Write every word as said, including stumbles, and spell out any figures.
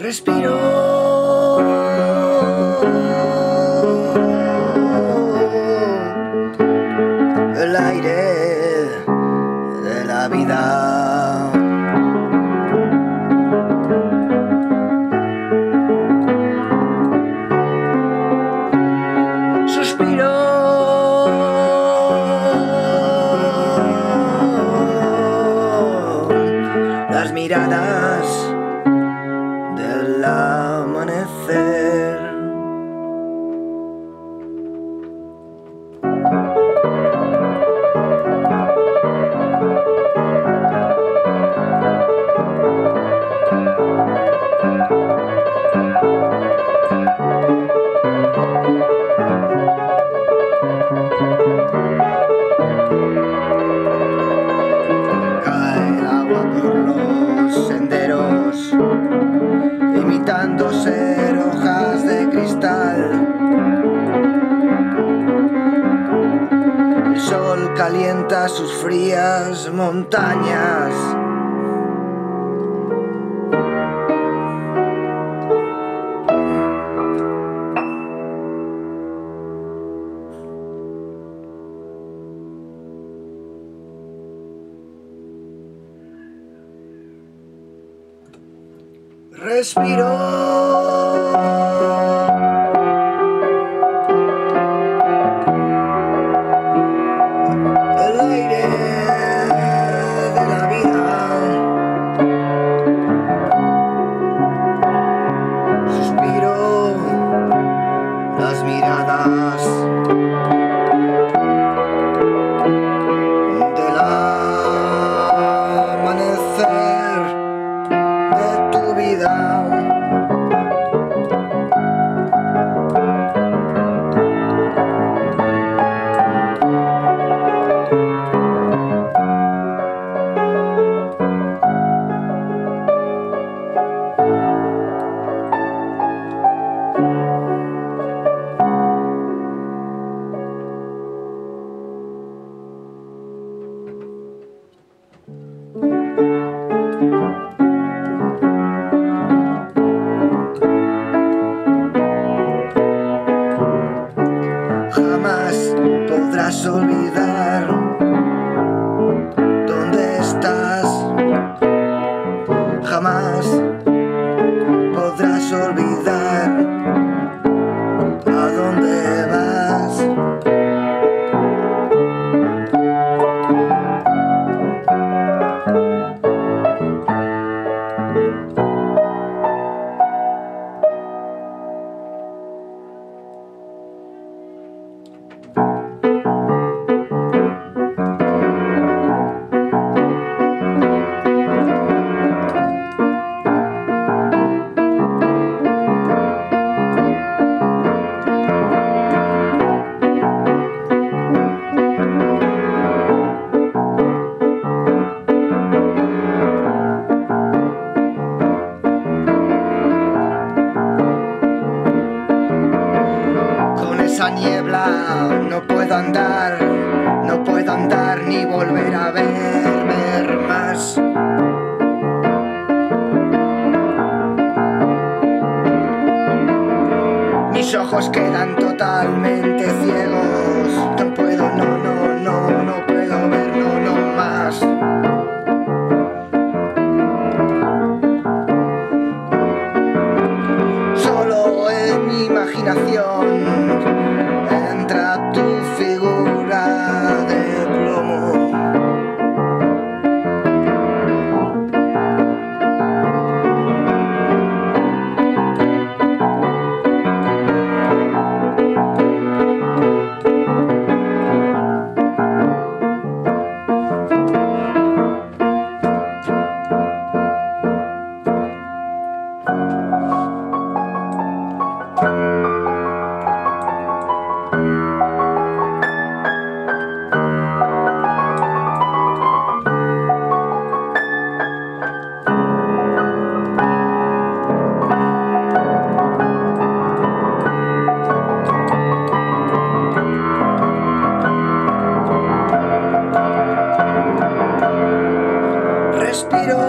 Respiro el aire de la vida. Suspiro las miradas del amanecer. Cae el agua por los senderos, imitando ser hojas de cristal. El sol calienta sus frías montañas. Respiro el aire de la vida. Suspiro las miradas del amanecer de tu vida. Jamás podrás olvidar dónde estás. Jamás podrás olvidar a dónde vas. Esa niebla no puedo andar, no puedo andar ni volver a ver, ver más. Mis ojos quedan totalmente ciegos, no puedo, no, no, no, no puedo ver, no, no más. Solo en mi imaginación entra tu figura de plomo. Respiro